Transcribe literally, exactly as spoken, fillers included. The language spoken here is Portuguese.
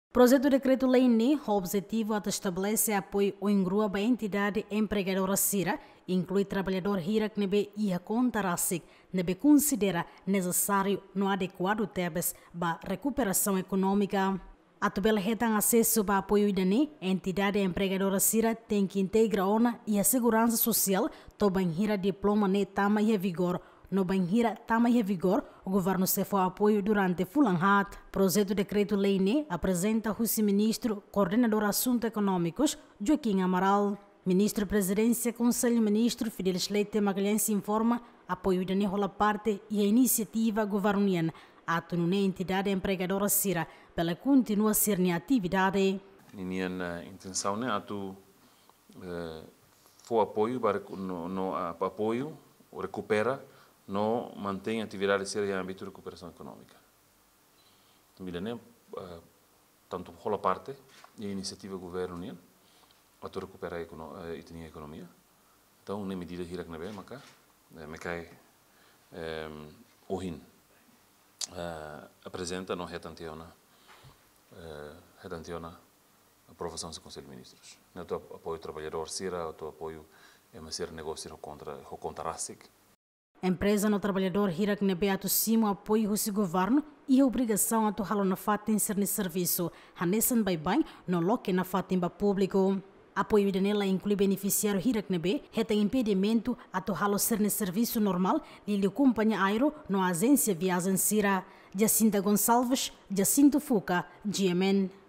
Projeto de decreto-lei N E, o objetivo é estabelecer apoio ao engruba a entidade empregadora Sira, inclui trabalhador Hira que nebe e a conta RASIC, nebe considera necessário no adequado temas para recuperação econômica. A tabela retan acesso para apoio da N E, a entidade empregadora Sira tem que integrar a ONA e a segurança social, toban Hira diploma N E tama e vigor. No Banhira tama e vigor, o governo se foi apoio durante Fulanhat. Projeto de decreto-lei N E apresenta o ministro, coordenador de assuntos econômicos, Joaquim Amaral. Ministro da Presidência, Conselho Ministro, Fidelis Leite Magalhães informa apoio da N E rola parte e a iniciativa governamental. Ato na entidade empregadora Sira, pela continua a ser na atividade. Minha intenção é atu foi apoio para no, no apoio recupera não mantém a atividade séria em âmbito de recuperação econômica. Também, uh, tanto rola parte e a iniciativa do governo união para recuperar a economia. Então, na medida que irá bem, maca, me cai o rin apresenta não retantiona retantiona aprovação do Conselho de Ministros. Não tô apoio trabalhador, sira, tô apoio é uma ser negócio contra o contra RASIC. A empresa no trabalhador hira que nebe atu simo apoio do governo e a obrigação a torralo na fatin ser no serviço. Hanesan bai bem no loque na fatin ba público. Apoio de nela inclui beneficiário hira que nebe reta impedimento a torralo ser no serviço normal e lhe companhia aero no agência viagem Sira. Jacinta Gonçalves, Jacinto Fuca, G M N.